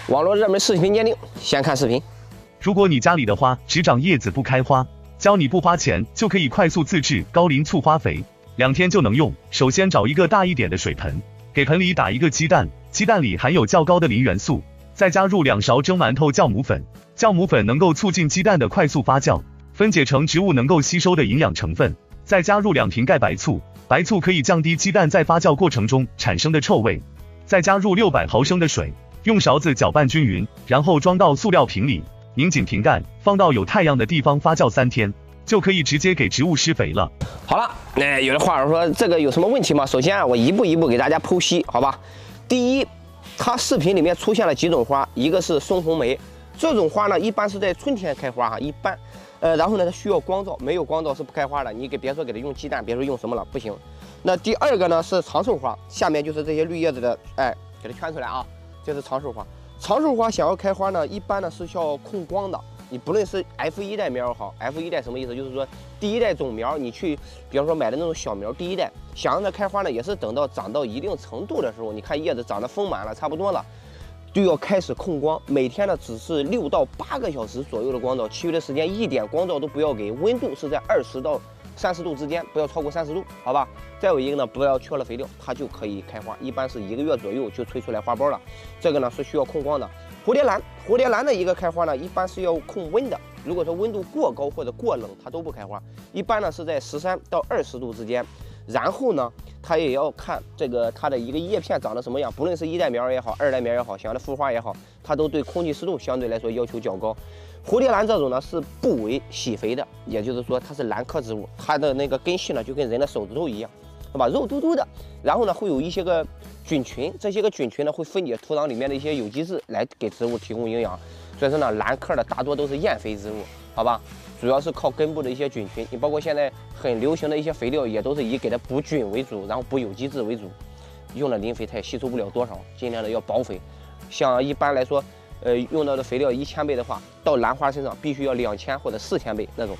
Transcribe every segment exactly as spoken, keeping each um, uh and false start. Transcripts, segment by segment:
网络热门视频鉴定，先看视频。 如果你家里的花只长叶子不开花，教你不花钱就可以快速自制高磷醋花肥，两天就能用。首先找一个大一点的水盆，给盆里打一个鸡蛋，鸡蛋里含有较高的磷元素，再加入两勺蒸馒头酵母粉，酵母粉能够促进鸡蛋的快速发酵，分解成植物能够吸收的营养成分，再加入两瓶盖白醋，白醋可以降低鸡蛋在发酵过程中产生的臭味，再加入六百毫升的水，用勺子搅拌均匀，然后装到塑料瓶里，拧紧瓶盖，放到有太阳的地方发酵三天，就可以直接给植物施肥了。 好了，那有的话友说这个有什么问题吗？首先啊，我一步一步给大家剖析，好吧？第一，它视频里面出现了几种花，一个是松红梅，这种花呢一般是在春天开花哈，一般，呃，然后呢它需要光照，没有光照是不开花的。你给别说给它用鸡蛋，别说用什么了，不行。那第二个呢是长寿花，下面就是这些绿叶子的，哎，给它圈出来啊，这是长寿花。长寿花想要开花呢，一般呢是需要控光的。你不论是 F 一 代苗好 ，F 一 代什么意思？就是说第一代种苗，你去比方说买的那种小苗，第一代想让它开花呢，也是等到长到一定程度的时候，你看叶子长得丰满了，差不多了，就要开始控光。每天呢只是六到八个小时左右的光照，其余的时间一点光照都不要给，温度是在二十到三十度之间，不要超过三十度，好吧？再有一个呢，不要缺了肥料，它就可以开花，一般是一个月左右就催出来花苞了。这个呢是需要控光的。蝴蝶兰，蝴蝶兰的一个开花呢，一般是要控温的。如果说温度过高或者过冷，它都不开花。一般呢是在十三到二十度之间。然后呢，它也要看这个它的一个叶片长得什么样，不论是一代苗也好，二代苗也好，想要的复花也好，它都对空气湿度相对来说要求较高。蝴蝶兰这种呢是不为喜肥的，也就是说它是兰科植物，它的那个根系呢就跟人的手指头一样，对吧？肉嘟嘟的，然后呢会有一些个菌群，这些个菌群呢会分解土壤里面的一些有机质来给植物提供营养。所以说呢，兰科的大多都是厌肥植物，好吧？主要是靠根部的一些菌群，你包括现在很流行的一些肥料，也都是以给它补菌为主，然后补有机质为主。用了磷肥它也吸收不了多少，尽量的要保肥。像一般来说，呃，用到的肥料一千倍的话，到兰花身上必须要两千或者四千倍那种。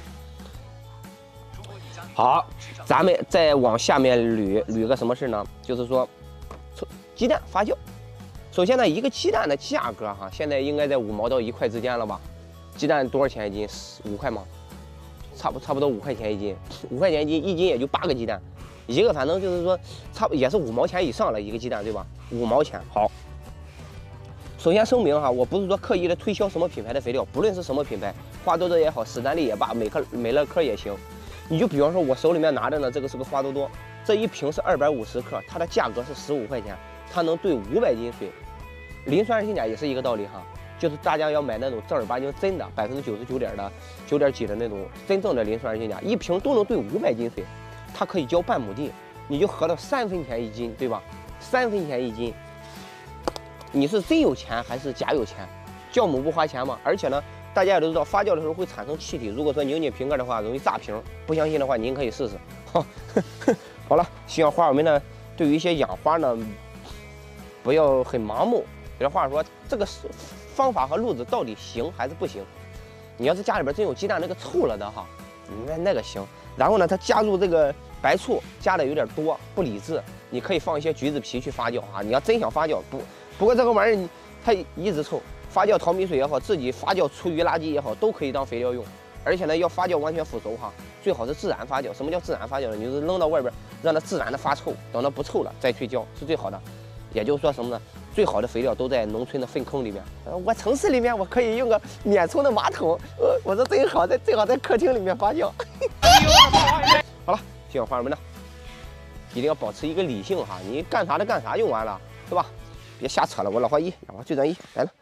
好，咱们再往下面捋捋个什么事呢？就是说，鸡蛋发酵。首先呢，一个鸡蛋的价格哈，现在应该在五毛到一块之间了吧？鸡蛋多少钱一斤？五块吗？差不差不多五块钱一斤，五块钱一斤，一斤也就八个鸡蛋，一个反正就是说差也是五毛钱以上了一个鸡蛋，对吧？五毛钱。好，首先声明哈，我不是说刻意的推销什么品牌的肥料，不论是什么品牌，花多多也好，史丹利也罢，美克美乐科也行。你就比方说我手里面拿着呢，这个是个花多多，这一瓶是二百五十克，它的价格是十五块钱，它能兑五百斤水。磷酸二氢钾也是一个道理哈，就是大家要买那种正儿八经真的百分之九十九点的九点几的那种真正的磷酸二氢钾，一瓶都能兑五百斤水，它可以浇半亩地，你就合到三分钱一斤，对吧？三分钱一斤，你是真有钱还是假有钱？酵母不花钱嘛，而且呢，大家也都知道发酵的时候会产生气体，如果说拧紧瓶盖的话，容易炸瓶。不相信的话，您可以试试。好了，希望花友们呢，对于一些养花呢，不要很盲目。有的话说，这个方法和路子到底行还是不行？你要是家里边真有鸡蛋那个臭了的哈，那那个行。然后呢，它加入这个白醋加的有点多，不理智。你可以放一些橘子皮去发酵啊。你要真想发酵，不不过这个玩意儿它一直臭，发酵淘米水也好，自己发酵厨余垃圾也好，都可以当肥料用。而且呢，要发酵完全腐熟哈，最好是自然发酵。什么叫自然发酵呢？你就是扔到外边，让它自然的发臭，等它不臭了再去浇是最好的。也就是说什么呢？最好的肥料都在农村的粪坑里面。呃，我城市里面我可以用个免冲的马桶。呃，我说最好在最好在客厅里面发酵。好了，希望花友们呢一定要保持一个理性哈，你干啥的干啥用完了，是吧？别瞎扯了。我老花一，养花最专一来了。